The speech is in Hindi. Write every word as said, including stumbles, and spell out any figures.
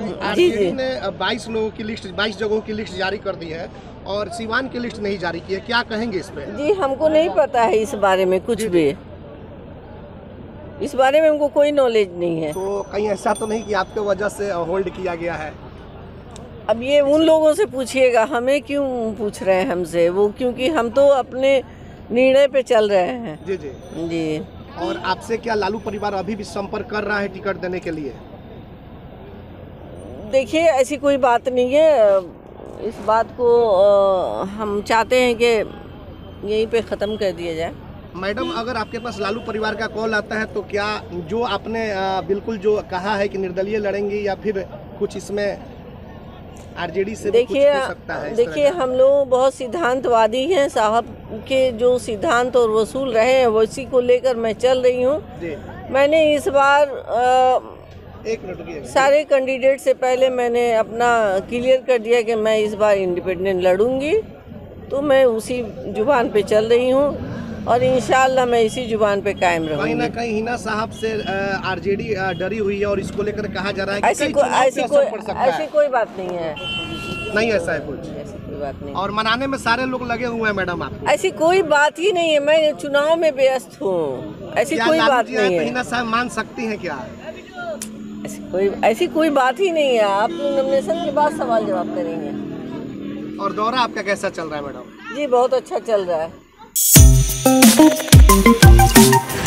आरजेडी ने बाईस लोगों की लिस्ट, बाईस जगहों की लिस्ट जारी कर दी है और सीवान की लिस्ट नहीं जारी की है, क्या कहेंगे इस पे? जी हमको नहीं पता है इस बारे में कुछ भी, इस बारे में हमको कोई नॉलेज नहीं है। तो कहीं ऐसा तो नहीं कि आपके वजह से होल्ड किया गया है? अब ये उन लोगों से पूछिएगा, हमें क्यों पूछ रहे हैं हमसे वो, क्योंकि हम तो अपने निर्णय पे चल रहे हैं। जी जी जी। और आपसे क्या लालू परिवार अभी भी संपर्क कर रहा है टिकट देने के लिए? देखिए ऐसी कोई बात नहीं है, इस बात को आ, हम चाहते हैं कि यहीं पे ख़त्म कर दिया जाए। मैडम अगर आपके पास लालू परिवार का कॉल आता है तो क्या जो आपने आ, बिल्कुल जो कहा है कि निर्दलीय लड़ेंगी या फिर कुछ इसमें आरजेडी से भी कुछ हो सकता है? देखिए हम लोग बहुत सिद्धांतवादी हैं, साहब के जो सिद्धांत और वसूल रहे हैं उसी को लेकर मैं चल रही हूँ। मैंने इस बार आ, एक मिनट सारे कैंडिडेट से पहले मैंने अपना क्लियर कर दिया कि मैं इस बार इंडिपेंडेंट लड़ूंगी, तो मैं उसी जुबान पे चल रही हूँ और इंशाल्लाह मैं इसी जुबान पे कायम रहूंगी। कहीं ना कहीं हिना साहब से आरजेडी डरी हुई है और इसको लेकर कहा जा रहा है कि ऐसी कोई ऐसी कोई ऐसी कोई बात नहीं है। नहीं ऐसा है कुछ? ऐसी कोई बात नहीं। और मनाने में सारे लोग लगे हुए हैं मैडम आप? ऐसी कोई बात ही नहीं है, मैं चुनाव में व्यस्त हूँ, ऐसी कोई बात नहीं है। हिना साहब मान सकती हैं क्या? ऐसी कोई ऐसी कोई बात ही नहीं है। आप नॉमिनेशन के बाद सवाल जवाब करेंगे। और दौरा आपका कैसा चल रहा है मैडम? जी बहुत अच्छा चल रहा है।